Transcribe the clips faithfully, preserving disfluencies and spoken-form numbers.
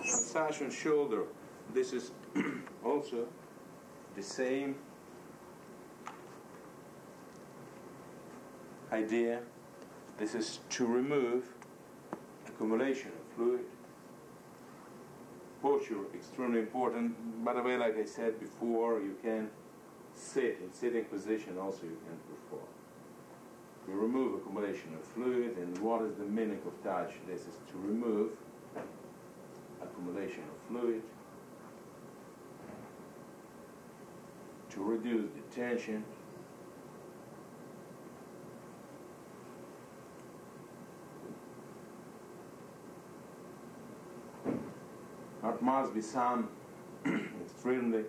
Massage on shoulder. This is also the same idea. This is to remove accumulation of fluid. Posture, extremely important. By the way, like I said before, you can sit in sitting position also you can perform. To remove accumulation of fluid. And what is the meaning of touch? This is to remove accumulation of fluid, to reduce the tension, there must be some extremely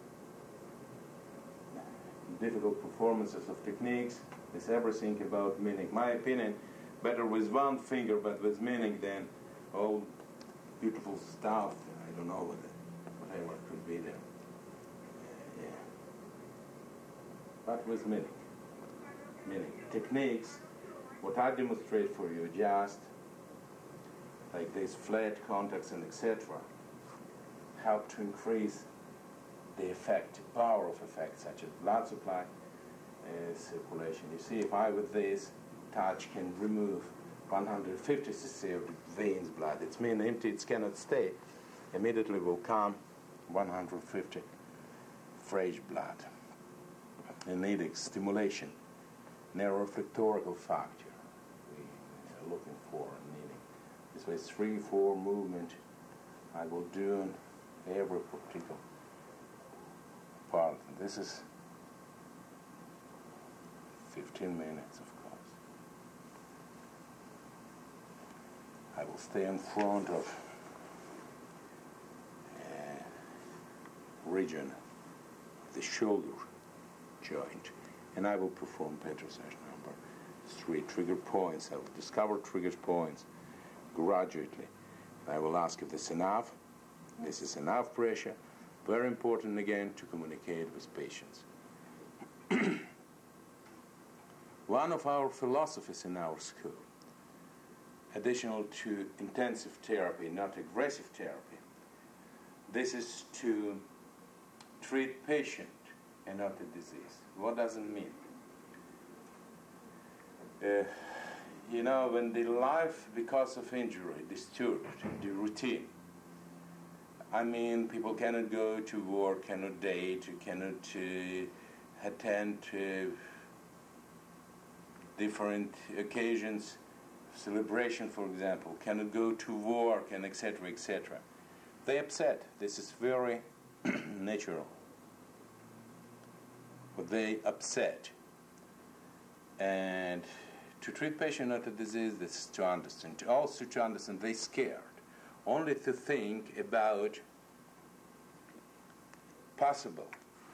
difficult performances of techniques. It's everything about meaning. My opinion, better with one finger but with meaning than all beautiful stuff. I don't know what, whatever it could be there. Uh, yeah. But with meaning. Meaning. Techniques, what I demonstrate for you just like these flat contacts and et cetera help to increase the effect, power of effect, such as blood supply, uh, circulation. You see, if I with this touch can remove one hundred fifty c c of the veins blood, it means empty, it cannot stay. Immediately will come one hundred fifty fresh blood. And needing stimulation, neuroreflectorical factor we are looking for and needing. This way, three, four movement I will do in every particular part. And this is fifteen minutes, of course. I will stay in front of uh, region of the shoulder joint, and I will perform Petrosage number three, trigger points. I will discover trigger points gradually. I will ask if this is enough. This is enough pressure. Very important again to communicate with patients. One of our philosophies in our school, additional to intensive therapy, not aggressive therapy, this is to treat patient and not the disease. What does it mean? Uh, you know, when the life, because of injury, disturbed, the routine, I mean, people cannot go to work, cannot date, cannot uh, attend to different occasions, celebration, for example, cannot go to work, and et cetera, et cetera. They upset. This is very natural. But they upset. And to treat patient not a disease, this is to understand. Also to understand they scared. Only to think about possible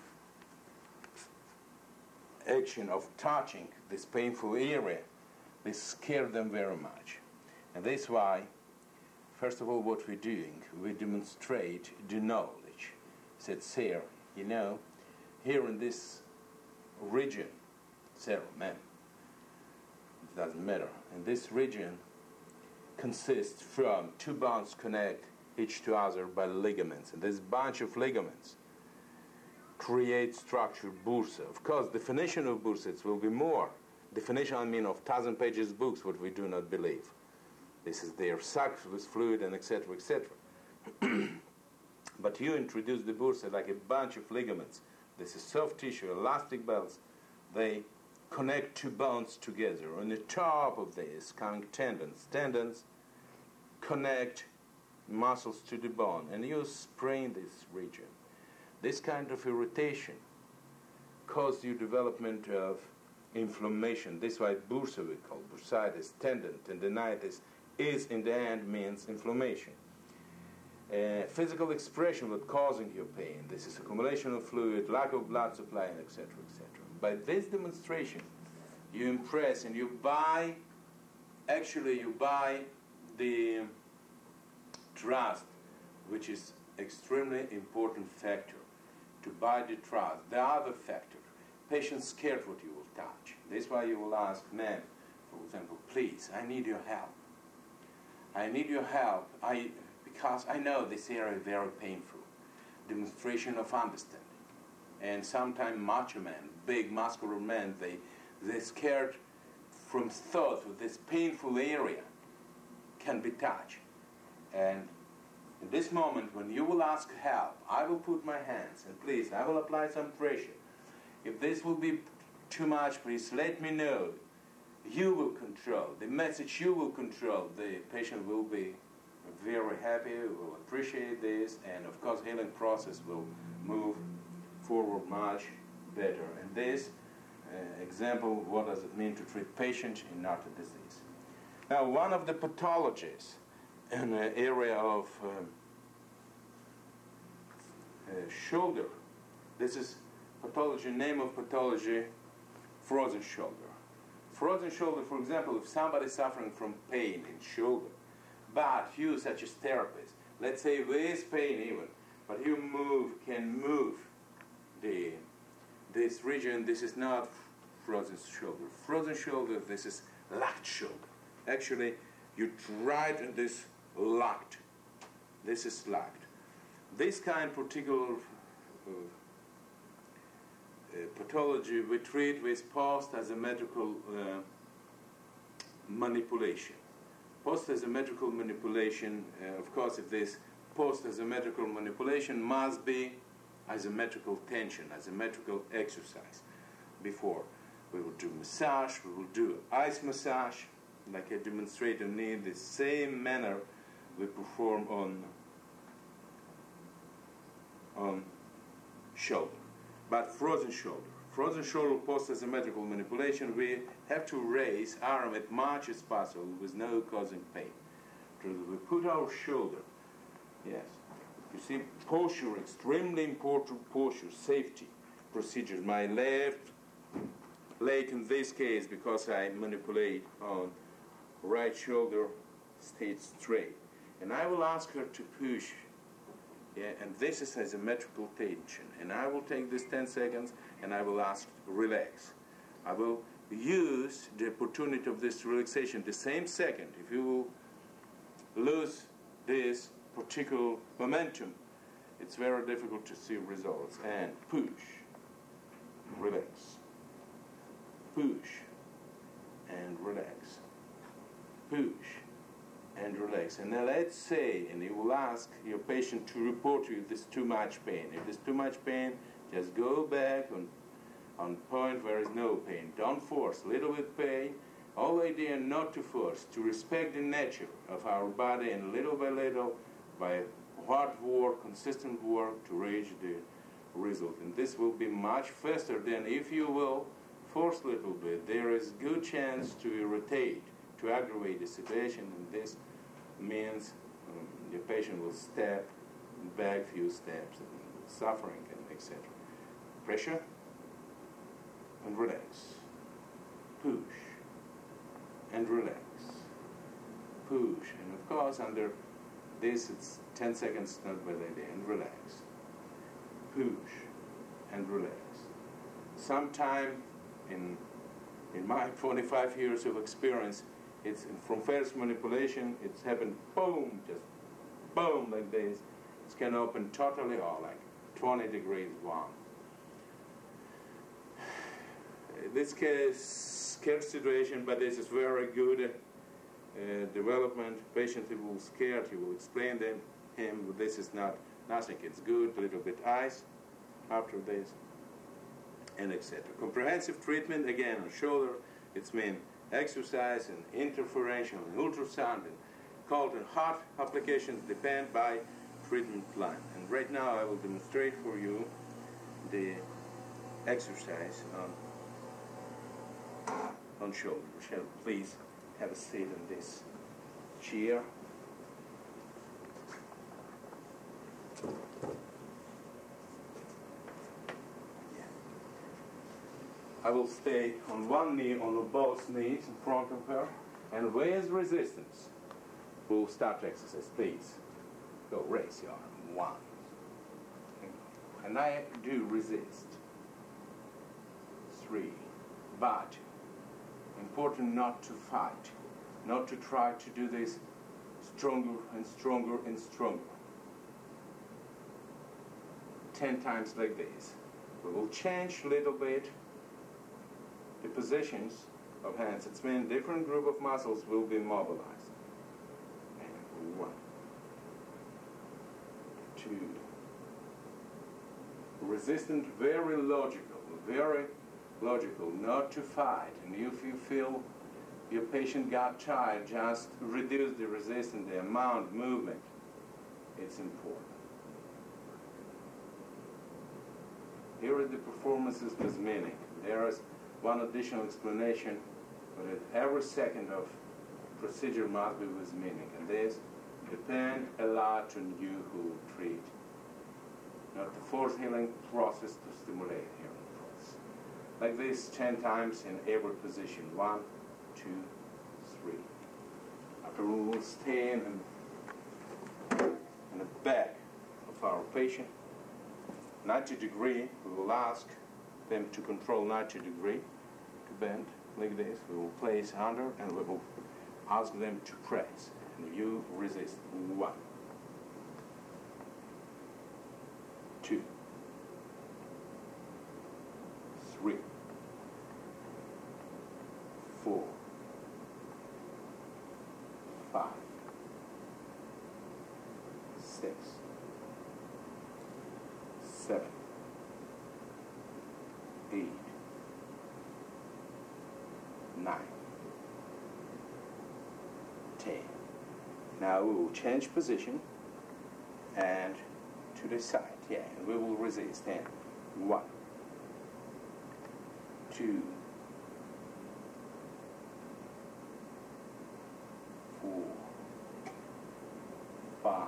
action of touching this painful area, this scared them very much. And that's why, first of all, what we're doing, we demonstrate the knowledge. Said, sir, you know, here in this region, sir, man, it doesn't matter, in this region consists from two bones connect each to other by ligaments, and this bunch of ligaments create structure bursa. Of course, definition of bursas will be more. Definition, I mean, of thousand pages books, what we do not believe. This is their sacs with fluid and et cetera, et cetera. But you introduce the bursa like a bunch of ligaments. This is soft tissue, elastic bands. They connect two bones together. On the top of this coming tendons. Tendons connect muscles to the bone, and you sprain this region. This kind of irritation causes you development of inflammation. This is why bursa we call bursitis, tendon, tendinitis, is in the end means inflammation. Uh, physical expression what causing your pain. This is accumulation of fluid, lack of blood supply, and et cetera, et cetera. By this demonstration, you impress and you buy, actually you buy the trust, which is extremely important factor, to buy the trust. The other factor, patients scared what you will touch. That's why you will ask, man, for example, please, I need your help. I need your help. I because I know this area is very painful. Demonstration of understanding. And sometimes macho men, big muscular men, they, they're scared from thought of this painful area can be touched. And in this moment, when you will ask help, I will put my hands, and please, I will apply some pressure. If this will be too much, please let me know. You will control. The message you will control. The patient will be very happy, will appreciate this, and of course, healing process will move forward much better. And this uh, example, what does it mean to treat patient in not a disease? Now, one of the pathologies in the area of um, uh, shoulder, this is pathology, name of pathology, frozen shoulder. Frozen shoulder, for example, if somebody is suffering from pain in shoulder, but you, such as therapist, let's say with pain even, but you move, can move the this region, this is not frozen shoulder. Frozen shoulder, this is locked shoulder. Actually, you tried and this locked. This is locked. This kind particular uh, uh, pathology we treat with post-asymmetrical uh, manipulation. Post-asymmetrical manipulation, uh, of course, if this post-asymmetrical manipulation must be asymmetrical tension, asymmetrical exercise. Before, we will do massage, we will do ice massage, like I demonstrated in the same manner we perform on, on shoulder. But frozen shoulder. Frozen shoulder post-asymmetrical manipulation, we have to raise arm as much as possible with no causing pain. So we put our shoulder, yes. You see, posture, extremely important posture, safety procedures. My left leg in this case, because I manipulate on right shoulder, stays straight. And I will ask her to push, yeah, and this is asymmetrical tension. And I will take this ten seconds, and I will ask, relax. I will use the opportunity of this relaxation the same second. If you will lose this particular momentum, it's very difficult to see results. And push, relax, push, and relax, push, and relax. And now let's say, and you will ask your patient to report to you if there's too much pain. If there's too much pain, just go back on, on point where there is no pain. Don't force, little bit pain. All idea not to force, to respect the nature of our body, and little by little, by hard work, consistent work, to reach the result. And this will be much faster than if you will force a little bit. There is good chance to irritate, to aggravate the situation, and this means um, the patient will step back a few steps, and suffering, and et cetera. Pressure and relax. Push and relax. Push, and of course under this it's ten seconds, not by the idea, and relax. Push and relax. Sometime in in my forty-five years of experience, it's from first manipulation, it's happened boom, just boom like this. It can open totally or like twenty degrees warm. This case, scared situation, but this is very good uh, development. Patient who will scared, he will explain them him. This is not nothing. It's good. A little bit ice after this, and et cetera. Comprehensive treatment again on shoulder. It's mean exercise and interferential and ultrasound and cold and hot applications depend by treatment plan. And right now I will demonstrate for you the exercise on on shoulder. Shall please have a seat in this chair. Yeah. I will stay on one knee, on both knees in front of her, and with resistance, we'll start exercise. Please, go raise your arm. One. And I do resist. Three. But important not to fight, not to try to do this stronger and stronger and stronger. Ten times like this. We will change a little bit the positions of hands. It's mean different group of muscles will be mobilized. And one, two. Resistant, very logical, very logical, not to fight. And if you feel your patient got tired, just reduce the resistance, the amount of movement. It's important. Here are the performances with meaning. There is one additional explanation, but every second of procedure must be with meaning. And this depends a lot on you who treat. Not to force healing process, to stimulate healing process. Like this ten times in every position. One, two, three. After we will stand in, in the back of our patient. ninety degree, we will ask them to control ninety degree, to bend like this. We will place under and we will ask them to press. And you resist. One. Two, three, four, five, six, seven, eight, nine, ten. Now we will change position and to the side, yeah, and we will resist. And one, two, four, five.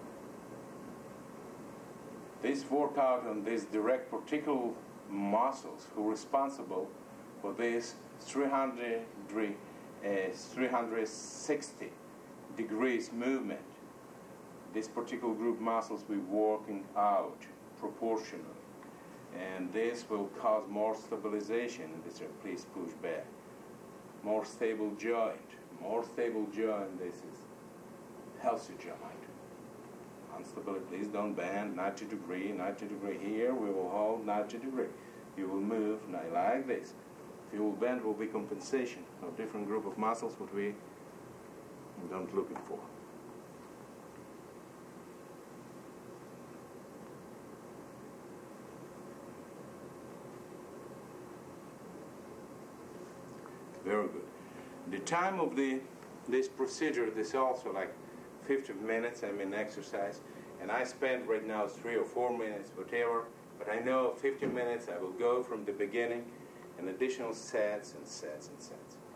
This workout on these direct particular muscles who are responsible for this three hundred, uh, three hundred sixty degrees movement. This particular group muscles will be working out proportionally. And this will cause more stabilization in this. Please push back. More stable joint. More stable joint. This is healthy joint. Instability. Please don't bend. ninety degree. ninety degree here. We will hold ninety degree. You will move like this. If you will bend, will be compensation of different group of muscles what we don't looking for. Very good. The time of the this procedure is also like fifty minutes. I mean exercise, and I spend right now three or four minutes, whatever. But I know fifty minutes I will go from the beginning, and additional sets and sets and sets.